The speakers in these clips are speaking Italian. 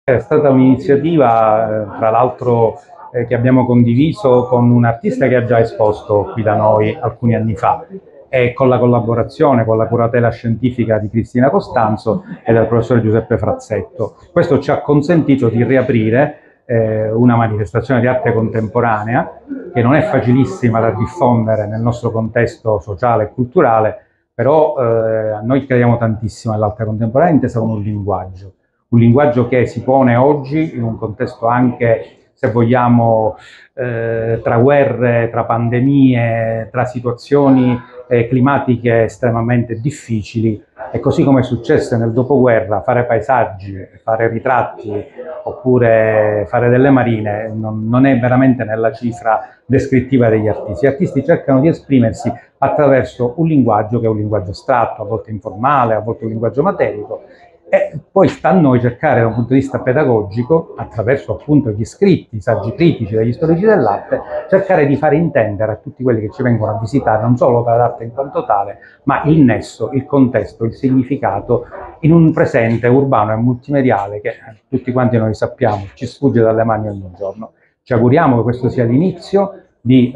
È stata un'iniziativa, tra l'altro, che abbiamo condiviso con un artista che ha già esposto qui da noi alcuni anni fa, e con la collaborazione, con la curatela scientifica di Cristina Costanzo e del professore Giuseppe Frazzetto. Questo ci ha consentito di riaprire una manifestazione di arte contemporanea che non è facilissima da diffondere nel nostro contesto sociale e culturale, però noi crediamo tantissimo nell'arte contemporanea intesa come un linguaggio che si pone oggi in un contesto anche, se vogliamo, tra guerre, tra pandemie, tra situazioni climatiche estremamente difficili, e così come è successo nel dopoguerra, fare paesaggi, fare ritratti oppure fare delle marine non è veramente nella cifra descrittiva degli artisti. Gli artisti cercano di esprimersi attraverso un linguaggio che è un linguaggio astratto, a volte informale, a volte un linguaggio materico, e poi sta a noi cercare da un punto di vista pedagogico, attraverso appunto gli scritti, i saggi critici degli storici dell'arte, cercare di fare intendere a tutti quelli che ci vengono a visitare non solo l'opera d'arte in quanto tale, ma il nesso, il contesto, il significato in un presente urbano e multimediale che tutti quanti noi sappiamo ci sfugge dalle mani ogni giorno. Ci auguriamo che questo sia l'inizio di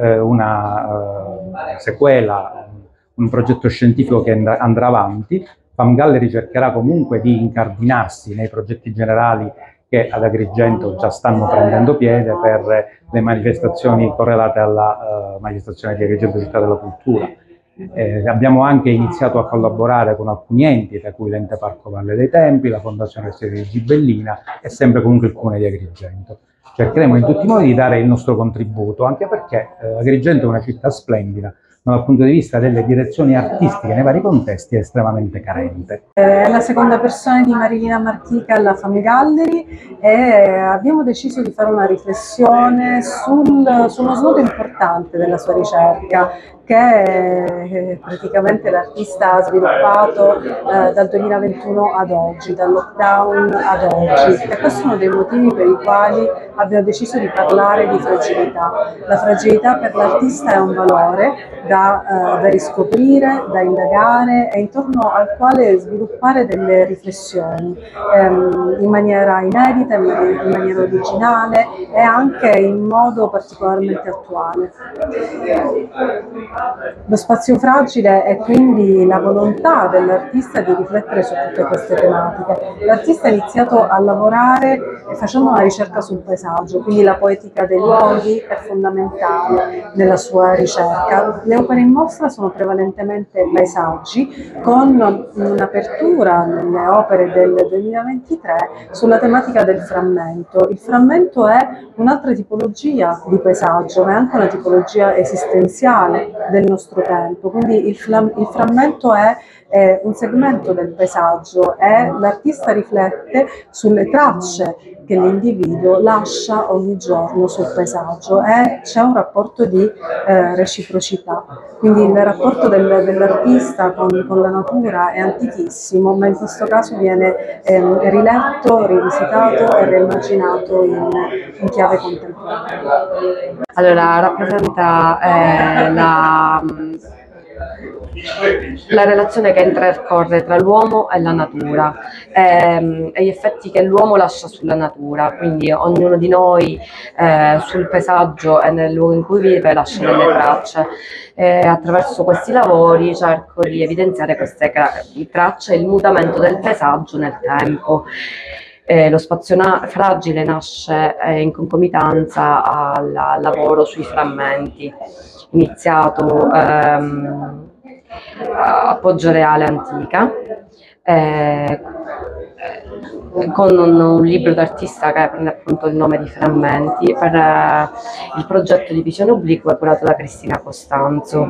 una sequela, un progetto scientifico che andrà avanti. Fam Gallery cercherà comunque di incardinarsi nei progetti generali che ad Agrigento già stanno prendendo piede per le manifestazioni correlate alla manifestazione di Agrigento Città della Cultura. Abbiamo anche iniziato a collaborare con alcuni enti, tra cui l'Ente Parco Valle dei Tempi, la Fondazione Serie di Gibellina e sempre comunque il Comune di Agrigento. Cercheremo in tutti i modi di dare il nostro contributo, anche perché Agrigento è una città splendida, ma dal punto di vista delle direzioni artistiche nei vari contesti è estremamente carente. È la seconda persona di Marilina Martica alla Fam Gallery e abbiamo deciso di fare una riflessione su uno snodo importante della sua ricerca, che praticamente l'artista ha sviluppato dal 2021 ad oggi, dal lockdown ad oggi, e questo è uno dei motivi per i quali abbiamo deciso di parlare di fragilità. La fragilità per l'artista è un valore da riscoprire, da indagare e intorno al quale sviluppare delle riflessioni in maniera inedita, in maniera originale e anche in modo particolarmente attuale. Lo spazio fragile è quindi la volontà dell'artista di riflettere su tutte queste tematiche. L'artista ha iniziato a lavorare facendo una ricerca sul paesaggio, quindi la poetica dei luoghi è fondamentale nella sua ricerca. Le opere in mostra sono prevalentemente paesaggi, con un'apertura nelle opere del 2023 sulla tematica del frammento. Il frammento è un'altra tipologia di paesaggio, ma è anche una tipologia esistenziale del nostro tempo, quindi il frammento è un segmento del paesaggio e l'artista riflette sulle tracce che l'individuo lascia ogni giorno sul paesaggio e c'è un rapporto di reciprocità. Quindi il rapporto dell'artista con la natura è antichissimo, ma in questo caso viene riletto, rivisitato e reimmaginato in chiave contemporanea. Allora, rappresenta la relazione che intercorre tra l'uomo e la natura e gli effetti che l'uomo lascia sulla natura, quindi ognuno di noi sul paesaggio e nel luogo in cui vive lascia delle tracce. Attraverso questi lavori cerco di evidenziare queste tracce e il mutamento del paesaggio nel tempo. Lo spazio fragile nasce in concomitanza al lavoro sui frammenti, iniziato a Poggio Reale Antica, con un libro d'artista che prende appunto il nome di Frammenti, per il progetto di Visione Obliqua curato da Cristina Costanzo.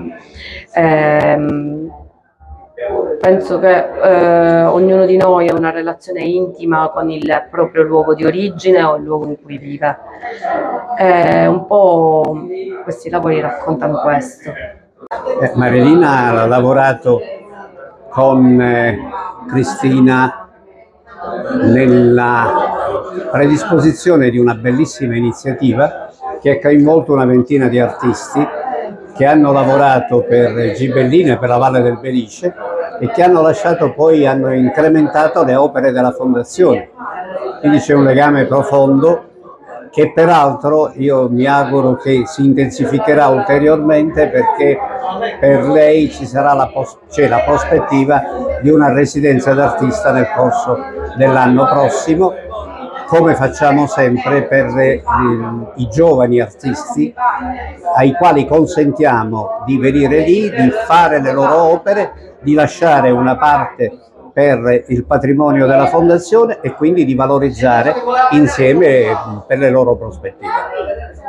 Penso che ognuno di noi ha una relazione intima con il proprio luogo di origine o il luogo in cui vive. Un po' questi lavori raccontano questo. Marilina ha lavorato con Cristina nella predisposizione di una bellissima iniziativa che ha coinvolto una ventina di artisti che hanno lavorato per Gibellina e per la Valle del Belice e che hanno incrementato le opere della Fondazione. quindi c'è un legame profondo che peraltro io mi auguro che si intensificherà ulteriormente, perché per lei c'è la prospettiva di una residenza d'artista nel corso dell'anno prossimo, come facciamo sempre per i giovani artisti ai quali consentiamo di venire lì, di fare le loro opere, di lasciare una parte per il patrimonio della fondazione e quindi di valorizzare insieme per le loro prospettive.